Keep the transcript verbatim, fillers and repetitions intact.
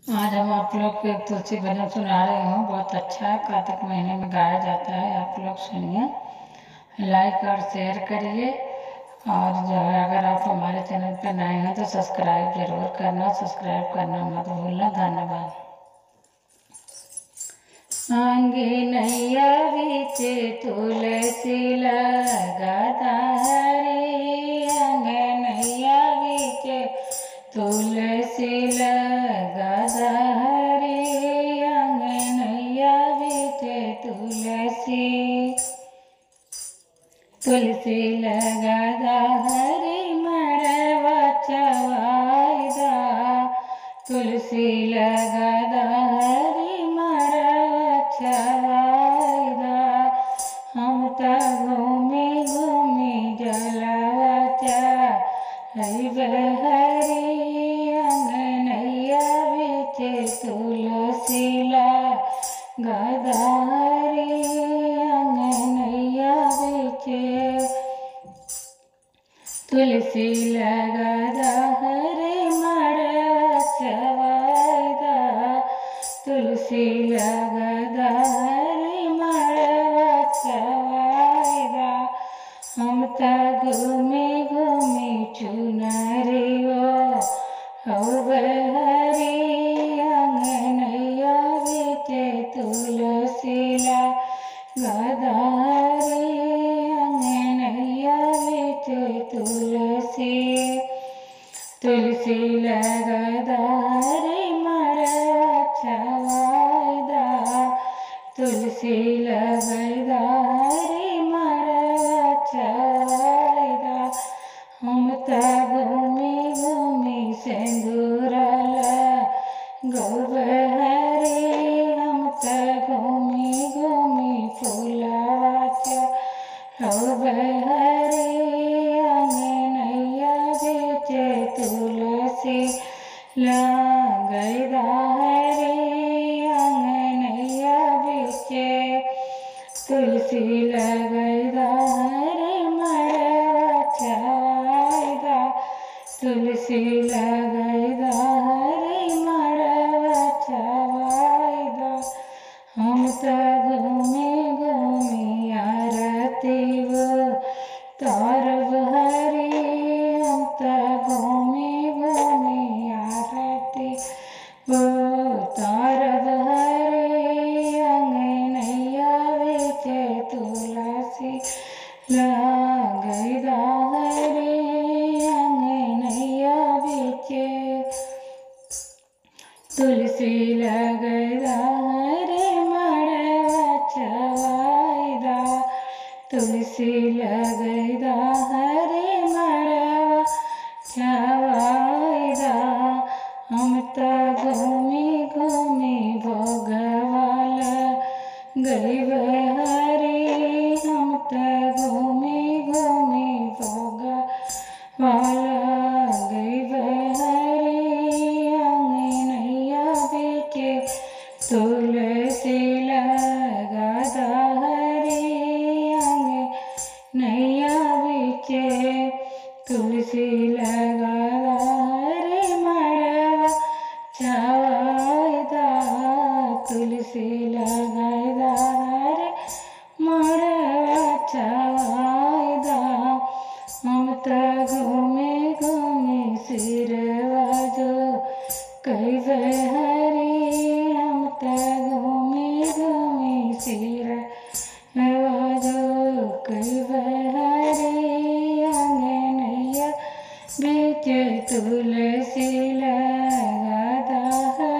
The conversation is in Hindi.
आज हम आप लोग को एक तुलसी भजन सुना रहे हूँ। बहुत अच्छा है, कार्तिक महीने में गाया जाता है। आप लोग सुनिए, लाइक और शेयर करिए। और जो है, अगर आप हमारे चैनल पर नए हैं तो सब्सक्राइब जरूर करना, सब्सक्राइब करना मत भूलना। धन्यवाद। अंगनैया बीचे तुलसी लगाता हरे, अंगनैया बीचे तुलसी लगाता हरे, अंगनैया बीचे तुलसी तुलसी लगाता हरे, मड़वा चवाईदा तुलसी लगाता हरे, चवाईदा। हम त घूमी घूमी जलवा चढ़ाइबे हरे, अंगनैया बीचे तुलसी लगाता हरे, अंगनैया बीचे तुलसी लगाता हरे, मड़वा चवाईदा तुलसी लगाता हरे, मड़वा चवाईदा। हम त घूमी घूमी चुनरियो हौबे हरे, अंगनैया बीचे तुलसी लगाता हरे, अंगनैया बीचे तुलसी तुलसी लगाता हरे, मड़वा चवाईदा तुलसी लगाता हरे, मड़वा चवाईदा। हम त घूमी घूमी सिंदूर लगौबे हरे, हम त घूमी घूमी फूलवा चढ़ौबे हरे, अंगनैया बीचे तुलसी लगाता हरे, अंगनैया बीचे तुलसी लगाता हरे, मड़वा चवाईदा तुलसी लगाता हरे, मड़वा चवाईदा। हम त घूमी घूमी आरती उतारब हरे, हम त घूमी घूमी आरती उतारब हरे, अंगनैया बीचे तुलसी लगाता हरे, अंगनैया बीचे तुलसी लगाता हरे, मड़वा चवाईदा तुलसी लगाता हरे, मड़वा चवाईदा। हम त घूमी घूमी भोगवा लगइबे हरे, हम त घूमी घूमी भोगवा लगइबे हरे, अंगनैया बीचे तुलसी लगाता हरे, अंगनैया बीचे तुलसी लगाता हरे, मड़वा चवाईदा तुलसी लगाता हरे, मड़वा चवाईदा। हम त घूमी घूमी सिरवा झुकाइबे हरे, हम त घूमी घूमी सिरवा झुकाइबे हरे, अंगनैया बीचे तुलसी लगाता हरे।